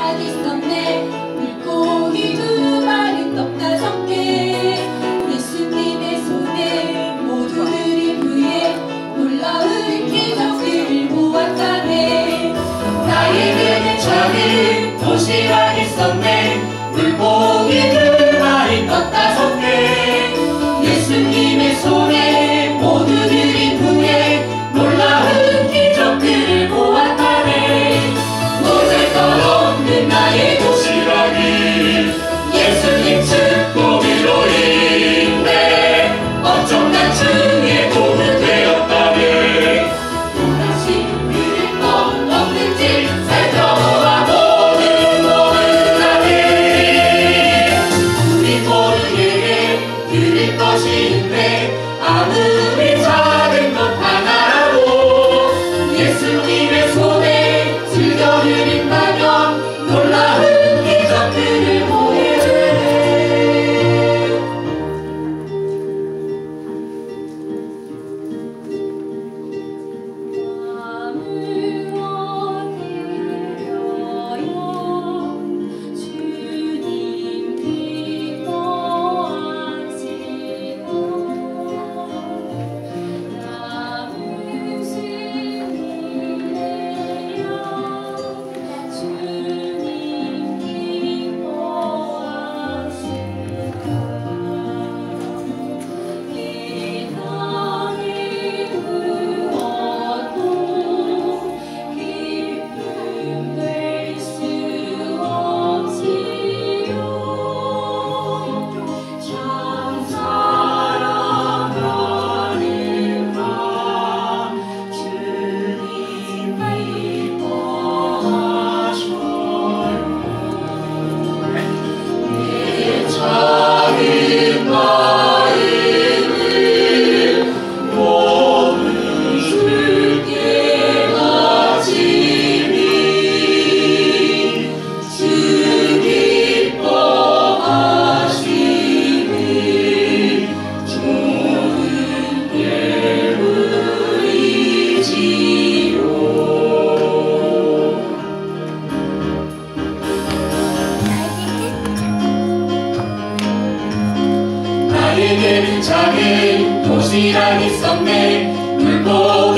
도시락 있었네. 물고기 2마리 떡 5개. 예수님의 손에 모두 드린 후에 놀라운 기적을 보았다네. 나에게는 작은 도시락 있었네. 물고기 2마리 떡 5개. 예수님의 손에 모두 드린 후에 놀라운 기적을 보았다네. 모를 것 없는 나의 도시락이 예수님 축복으로 인해 엄청난 중에 도움이 되었다네. 또다시 그릴 것 없는지 살펴보아 모든 하네. 우리 모두에게 드릴 것이 있네. 아무리 작은 것 하나라도 예수님의 손에 즐겨드린다면 놀라운 기적들을 보이네. 마음을 얻으려여 주님 기뻐하시고 남은 승리내려 주님 기뻐하시고 이 땅의 무엇도 기쁨 될 수 없지요. 참 사랑하는가 주님 기뻐하셔요. 내 작은 마음을 모두 주께 바치니 주 기뻐하시니 좋은 예물이지요. 나에게는 작은 도시락 있었네. 물고기